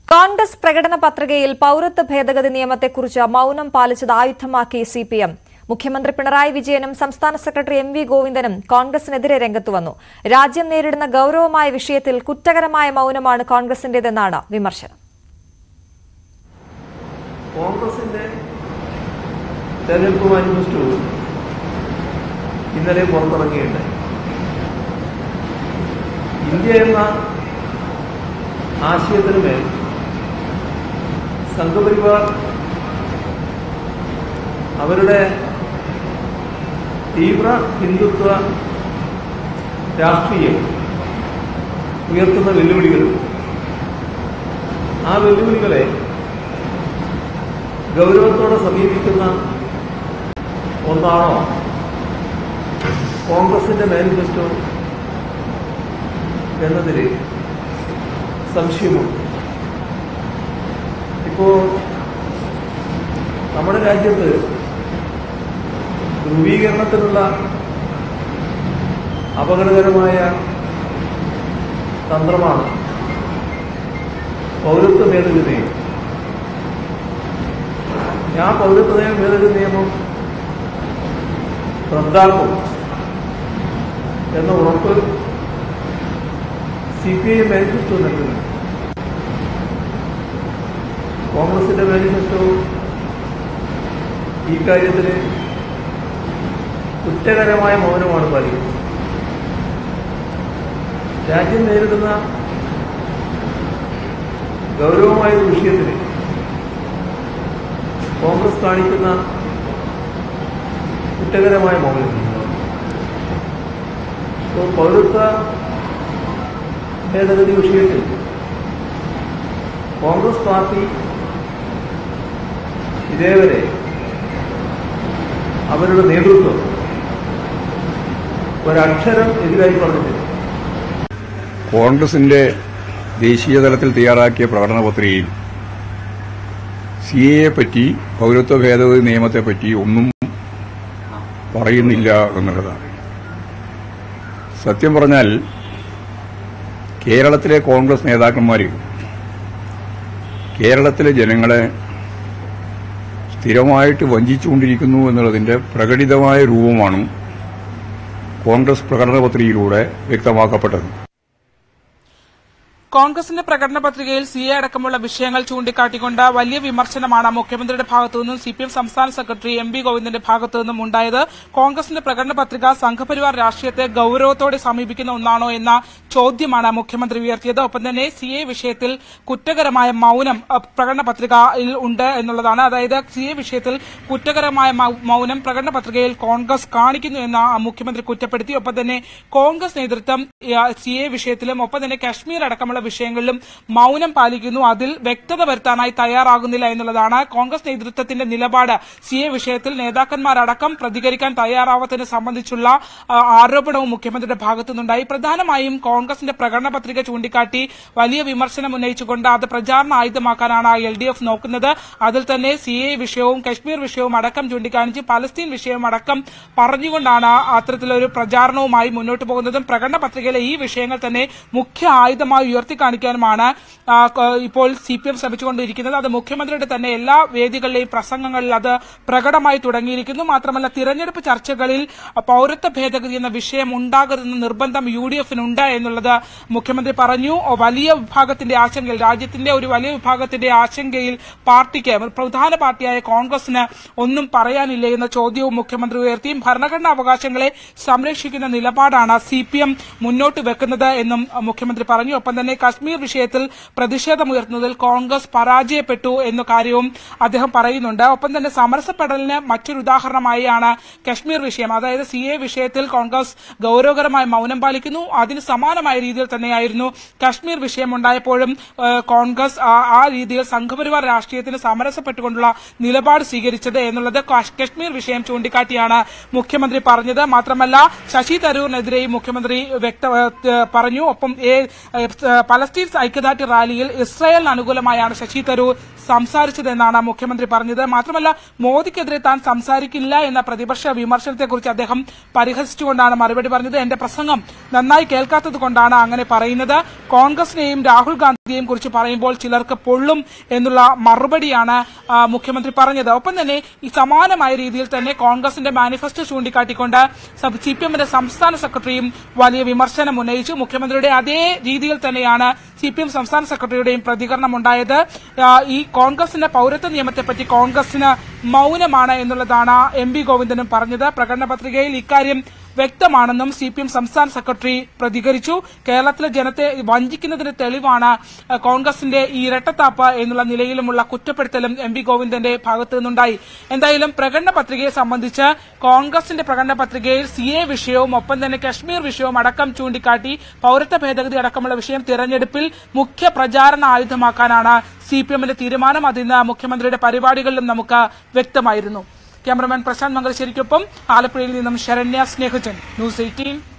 കോൺഗ്രസ് പ്രകടന പത്രികയിൽ പൌരത്വ ഭേദഗതി നിയമത്തെക്കുറിച്ച് മൌനം പാലിച്ചത് ആയുധമാക്കി സിപിഎം. മുഖ്യമന്ത്രി പിണറായി വിജയനും സംസ്ഥാന സെക്രട്ടറി എം വി ഗോവിന്ദനും കോൺഗ്രസിനെതിരെ രംഗത്തുവന്നു. രാജ്യം നേരിടുന്ന ഗൌരവമായ വിഷയത്തിൽ കുറ്റകരമായ മൌനമാണ് കോൺഗ്രസിന്റേതെന്നാണ് വിമർശനം. കോൺഗ്രസിന്റെ തെരഞ്ഞെടുപ്പ് മാനിഫെസ്റ്റോ ഇന്നലെ പുറത്തിറങ്ങിയിട്ടുണ്ടായി. ഇന്ത്യ എന്ന ആശയത്തിന് മേൽ സംഘപരിവാർ അവരുടെ തീവ്ര ഹിന്ദുത്വ രാഷ്ട്രീയം ഉയർത്തുന്ന വെല്ലുവിളികൾ, ആ വെല്ലുവിളികളെ ഗൗരവത്തോടെ സമീപിക്കുന്ന ഒന്നാണോ കോൺഗ്രസിന്റെ മാനിഫെസ്റ്റോ എന്നതിൽ സംശയമുണ്ട്. ഇപ്പോ നമ്മുടെ രാജ്യത്ത് ധ്രുവീകരണത്തിനുള്ള അപകടകരമായ തന്ത്രമാണ് പൗരത്വ ഭേദഗതി നിയമം. ആ പൗരത്വ ഭേദഗതി നിയമം റദ്ദാക്കും എന്ന ഉറപ്പ് സിപിഐഎം മാനിഫെസ്റ്റോ നൽകുന്നു. കോൺഗ്രസിന്റെ മാനിഫെസ്റ്റോ ഈ കാര്യത്തിൽ കുറ്റകരമായ മൗനമാണ് പാലിക്കുന്നത്. രാജ്യം നേരിടുന്ന ഗൗരവമായ ഒരു വിഷയത്തിൽ കോൺഗ്രസ് കാണിക്കുന്ന കുറ്റകരമായ മൗനം. പൗരത്വ ഭേദഗതി വിഷയത്തിൽ കോൺഗ്രസ് പാർട്ടി ഇതേവരെ അവരുടെ നേതൃത്വം ഒരക്ഷരം എതിരായി പറഞ്ഞിട്ടില്ല. കോൺഗ്രസിന്റെ ദേശീയ തലത്തിൽ തയ്യാറാക്കിയ പ്രകടന പത്രികയിൽ സിഎയെ പറ്റി, പൌരത്വ ഭേദഗതി നിയമത്തെപ്പറ്റി ഒന്നും പറയുന്നില്ല എന്നുള്ളതാണ്. സത്യം പറഞ്ഞാൽ കേരളത്തിലെ കോൺഗ്രസ് നേതാക്കന്മാർ കേരളത്തിലെ ജനങ്ങളെ സ്ഥിരമായിട്ട് വഞ്ചിച്ചുകൊണ്ടിരിക്കുന്നു എന്നുള്ളതിന്റെ പ്രകടിതമായ രൂപമാണ് കോൺഗ്രസ് പ്രകടന പത്രികയിലൂടെ വ്യക്തമാക്കപ്പെട്ടത്. കോൺഗ്രസിന്റെ പ്രകടന പത്രികയിൽ സിഎ അടക്കമുള്ള വിഷയങ്ങൾ ചൂണ്ടിക്കാട്ടിക്കൊണ്ട് വലിയ വിമർശനമാണ് മുഖ്യമന്ത്രിയുടെ ഭാഗത്തുനിന്നും സിപിഎം സംസ്ഥാന സെക്രട്ടറി എം വി ഗോവിന്ദന്റെ ഭാഗത്തുനിന്നും ഉണ്ടായത്. കോൺഗ്രസിന്റെ പ്രകടന പത്രിക സംഘപരിവാർ രാഷ്ട്രീയത്തെ ഗൌരവത്തോടെ സമീപിക്കുന്ന ഒന്നാണോ എന്ന ചോദ്യമാണ് മുഖ്യമന്ത്രി ഉയർത്തിയത്. ഒപ്പം തന്നെ സിഎ വിഷയത്തിൽ കുറ്റകരമായ മൌനം പ്രകടന പത്രികയിൽ ഉണ്ട് എന്നുള്ളതാണ്. അതായത് സിഎ വിഷയത്തിൽ കുറ്റകരമായ മൌനം പ്രകടന പത്രികയിൽ കോൺഗ്രസ് കാണിക്കുന്നു എന്ന് മുഖ്യമന്ത്രി കുറ്റപ്പെടുത്തി. ഒപ്പം തന്നെ കോൺഗ്രസ് നേതൃത്വം സിഎ വിഷയത്തിലും ഒപ്പം തന്നെ കശ്മീർ അടക്കമുള്ള വിഷയങ്ങളിലും മൌനം പാലിക്കുന്നു. അതിൽ വ്യക്തത വരുത്താനായി തയ്യാറാകുന്നില്ല എന്നുള്ളതാണ് കോൺഗ്രസ് നേതൃത്വത്തിന്റെ നിലപാട്. സിഎ വിഷയത്തിൽ നേതാക്കന്മാരടക്കം പ്രതികരിക്കാൻ തയ്യാറാവാത്തതിനെ സംബന്ധിച്ചുള്ള ആരോപണവും മുഖ്യമന്ത്രിയുടെ ഭാഗത്തുനിന്നുണ്ടായി. പ്രധാനമായും കോൺഗ്രസിന്റെ പ്രകടന പത്രിക ചൂണ്ടിക്കാട്ടി വലിയ വിമർശനം ഉന്നയിച്ചുകൊണ്ട് അത് പ്രചാരണ ആയുധമാക്കാനാണ് LDF നോക്കുന്നത്. അതിൽ തന്നെ സിഎ വിഷയവും കശ്മീർ വിഷയവും അടക്കം ചൂണ്ടിക്കാണിച്ച് പലസ്തീൻ വിഷയവും അടക്കം പറഞ്ഞുകൊണ്ടാണ് അത്തരത്തിലൊരു പ്രചാരണവുമായി മുന്നോട്ട് പോകുന്നതും. പ്രകടന പത്രികയിലെ ഈ വിഷയങ്ങൾ തന്നെ മുഖ്യ ആയുധമായി ഉയർത്തിക്കാണിക്കാനുമാണ് ഇപ്പോൾ സിപിഎം ശ്രമിച്ചുകൊണ്ടിരിക്കുന്നത്. അത് മുഖ്യമന്ത്രിയുടെ തന്നെ എല്ലാ വേദികളിലെയും പ്രസംഗങ്ങളിൽ അത് പ്രകടമായി തുടങ്ങിയിരിക്കുന്നു. മാത്രമല്ല തിരഞ്ഞെടുപ്പ് ചർച്ചകളിൽ പൌരത്വ ഭേദഗതി എന്ന വിഷയം ഉണ്ടാകരുതെന്ന നിർബന്ധം UDFനുണ്ട് എന്നുള്ളത് മുഖ്യമന്ത്രി പറഞ്ഞു. വലിയ വിഭാഗത്തിന്റെ ആശങ്കയിൽ, രാജ്യത്തിന്റെ ഒരു വലിയ വിഭാഗത്തിന്റെ ആശങ്കയിൽ പാർട്ടിക്ക്, പ്രധാന പാർട്ടിയായ കോൺഗ്രസിന് ഒന്നും പറയാനില്ലേ എന്ന ചോദ്യവും മുഖ്യമന്ത്രി ഉയർത്തി. ഭരണഘടനാ അവകാശങ്ങളെ സംരക്ഷിക്കുന്ന നിലപാടാണ് സിപിഎം മുന്നോട്ട് വെക്കുന്നത് എന്നും മുഖ്യമന്ത്രി പറഞ്ഞു. ഒപ്പം തന്നെ കശ്മീർ വിഷയത്തിൽ പ്രതിഷേധമുയർത്തുന്നതിൽ കോൺഗ്രസ് പരാജയപ്പെട്ടു എന്ന കാര്യവും അദ്ദേഹം പറയുന്നുണ്ട്. ഒപ്പം തന്നെ സമരസപ്പെടലിന് മറ്റൊരു ഉദാഹരണമായാണ് കശ്മീർ വിഷയം. അതായത് സിഎ വിഷയത്തിൽ കോൺഗ്രസ് ഗൌരവകരമായ മൌനം പാലിക്കുന്നു. അതിന് സമാനമായ രീതിയിൽ തന്നെയായിരുന്നു കശ്മീർ വിഷയം ഉണ്ടായപ്പോഴും കോൺഗ്രസ് ആ രീതിയിൽ സംഘപരിവാർ രാഷ്ട്രീയത്തിന് സമരസപ്പെട്ടുകൊണ്ടുള്ള നിലപാട് സ്വീകരിച്ചത് എന്നുള്ളത് കശ്മീർ വിഷയം ചൂണ്ടിക്കാട്ടിയാണ് മുഖ്യമന്ത്രി പറഞ്ഞത്. മാത്രമല്ല ശശി തരൂരിനെതിരെയും മുഖ്യമന്ത്രി പറഞ്ഞു. ഒപ്പം പലസ്തീൻ ഐക്യദാർഢ്യ റാലിയിൽ ഇസ്രായേലിന് അനുകൂലമായാണ് ശശി തരൂർ സംസാരിച്ചതെന്നാണ് മുഖ്യമന്ത്രി പറഞ്ഞത്. മാത്രമല്ല, മോദിക്കെതിരെ താൻ സംസാരിക്കില്ല എന്ന പ്രതിപക്ഷ വിമർശനത്തെക്കുറിച്ച് അദ്ദേഹം പരിഹസിച്ചുകൊണ്ടാണ് മറുപടി പറഞ്ഞത്. എന്റെ പ്രസംഗം നന്നായി കേൾക്കാത്തത് കൊണ്ടാണ് അങ്ങനെ പറയുന്നത്. കോൺഗ്രസിനെയും രാഹുൽ ഗാന്ധിയെയും കുറിച്ച് പറയുമ്പോൾ ചിലർക്ക് പൊള്ളും എന്നുള്ള മറുപടിയാണ് മുഖ്യമന്ത്രി പറഞ്ഞത്. ഒപ്പം തന്നെ ഈ സമാനമായ രീതിയിൽ തന്നെ കോൺഗ്രസിന്റെ മാനിഫെസ്റ്റോ ചൂണ്ടിക്കാട്ടിക്കൊണ്ട് സിപിഎമ്മിന്റെ സംസ്ഥാന സെക്രട്ടറിയും വലിയ വിമർശനം ഉന്നയിച്ചു. മുഖ്യമന്ത്രിയുടെ അതേ രീതിയിൽ തന്നെയാണ് സിപിഎം സംസ്ഥാന സെക്രട്ടറിയുടെയും പ്രതികരണം ഉണ്ടായത്. ഈ കോൺഗ്രസിന്റെ പൌരത്വ നിയമത്തെപ്പറ്റി കോൺഗ്രസിന് മൌനമാണ് എന്നുള്ളതാണ് എം.വി. ഗോവിന്ദനും പറഞ്ഞത്. പ്രകടന പത്രികയിൽ ഇക്കാര്യം വ്യക്തമാണെന്നും സിപിഎം സംസ്ഥാന സെക്രട്ടറി പ്രതികരിച്ചു. കേരളത്തിലെ ജനത്തെ വഞ്ചിക്കുന്നതിന് തെളിവാണ് കോൺഗ്രസിന്റെ ഈ ഇരട്ടത്താപ്പ് എന്നുള്ള നിലയിലുമുള്ള കുറ്റപ്പെടുത്തലും എം.വി. ഗോവിന്ദന്റെ ഭാഗത്തു നിന്നുണ്ടായി. എന്തായാലും പ്രകടന പത്രികയെ സംബന്ധിച്ച് കോൺഗ്രസിന്റെ പ്രകടന പത്രികയിൽ സിഎ വിഷയവും ഒപ്പം തന്നെ കശ്മീർ വിഷയവും അടക്കം ചൂണ്ടിക്കാട്ടി പൌരത്വ ഭേദഗതി അടക്കമുള്ള വിഷയം തിരഞ്ഞെടുപ്പിൽ മുഖ്യ പ്രചാരണ ആയുധമാക്കാനാണ് സിപിഎമ്മിന്റെ തീരുമാനം. അതിന് മുഖ്യമന്ത്രിയുടെ പരിപാടികളിലും നമുക്ക് വ്യക്തമായിരുന്നു. ക്യാമറമാൻ പ്രശാന്ത് മംഗലശ്ശേരിക്കൊപ്പം ആലപ്പുഴയിൽ നിന്നും ശരണ്യ സ്നേഹജൻ, ന്യൂസ് 18.